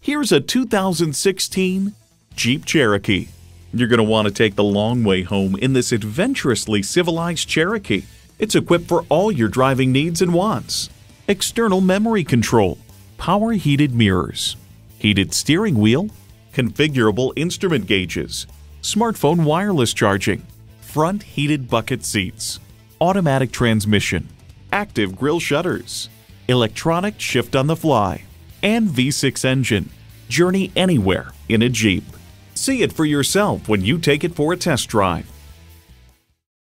Here's a 2016 Jeep Cherokee. You're going to want to take the long way home in this adventurously civilized Cherokee. It's equipped for all your driving needs and wants. External memory control, power heated mirrors, heated steering wheel, configurable instrument gauges, smartphone wireless charging, front heated bucket seats, automatic transmission, active grille shutters, electronic shift on the fly, and V6 engine. Journey anywhere in a Jeep. See it for yourself when you take it for a test drive.